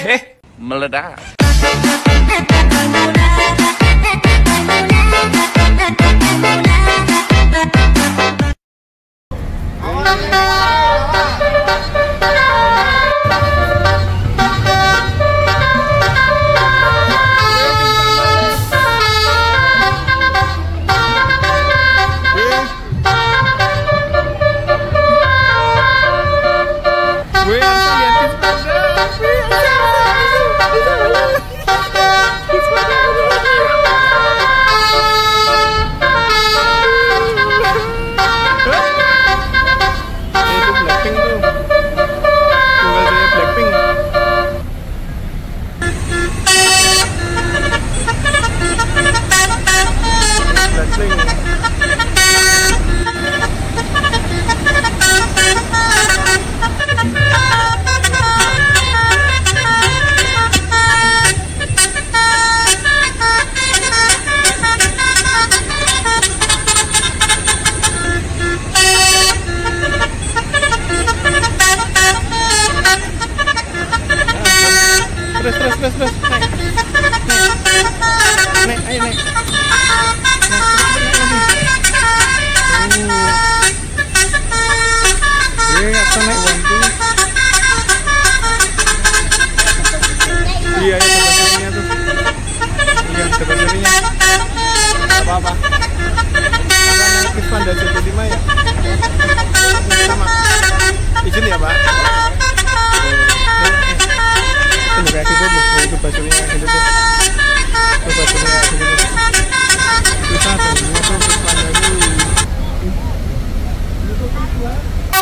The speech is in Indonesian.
Meledak. Terus naik ayo naik atau naik bantu iya ya sebelah kirinya tuh iya sebelah kirinya apa-apa karena naik Kispan dan 75 ya sama izin ya Pak. Kayak gitu tuh, itu basuhnya kayak gitu tuh. Itu basuhnya kayak gitu tuh. Itu satu, itu untuk lagi.